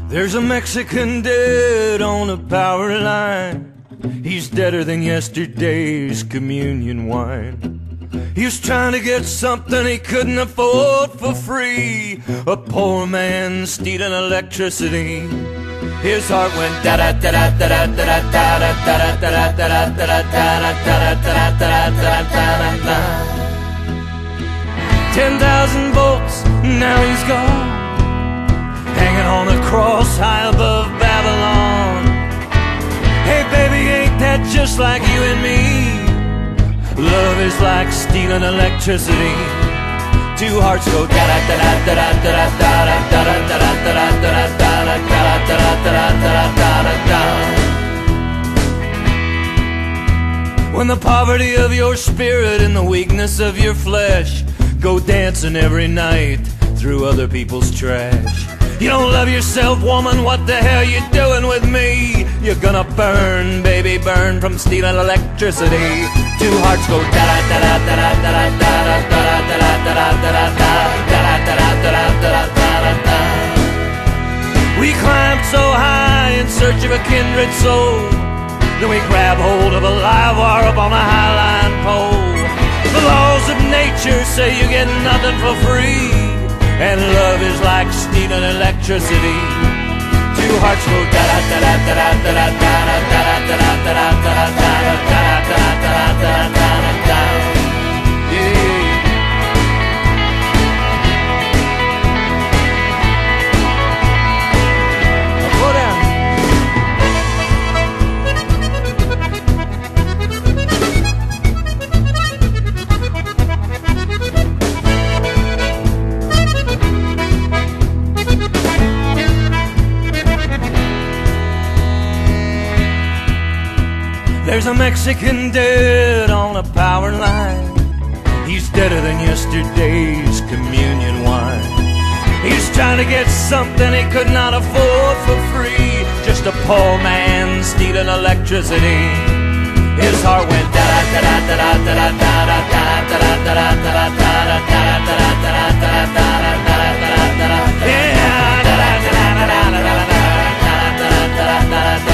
There's a Mexican dead on a power line. He's deader than yesterday's communion wine. He was trying to get something he couldn't afford for free. A poor man stealing electricity. His heart went da da da da da da da da da da da da da da da da da da. 10,000 volts, now he's gone, hanging on a cross high above Babylon. Hey baby, ain't that just like you and me? Love is like stealing electricity. Two hearts go da da da da da da da da da da da da da da da da da. When the poverty of your spirit and the weakness of your flesh go dancing every night through other people's trash. You don't love yourself, woman, what the hell you doing with me? You're gonna burn, baby, burn from stealing electricity. Two hearts go da da da da da da da da da da da da da da. We climbed so high in search of a kindred soul, then we grab hold of a live wire up on a highline pole. The laws of nature say you get nothing for free, and love is like stealing electricity. Two hearts go da da da da da da da da da da da da da da da da da. Go down. There's a Mexican dead on a power line. He's deader than yesterday's communion wine. He's trying to get something he could not afford for free. Just a poor man stealing electricity. His heart went da da da da da da da da da da da da da da da da da.